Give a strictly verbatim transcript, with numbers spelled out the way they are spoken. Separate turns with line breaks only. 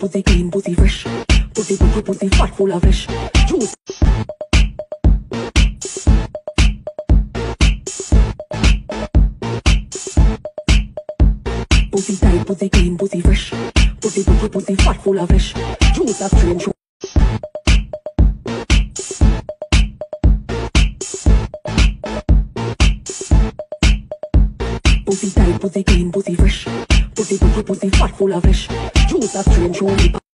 pussy clean, pussy fresh. Pussy, pussy, pussy fat, full of flesh. Juice. Pussy tight, pussy clean, pussy fresh. Pussy, pussy, pussy fat, full of flesh. Juice a strange. Pussy tight, pussy clean, pussy fresh. Pussy, pussy, pussy fat, full of flesh. Juice a strange.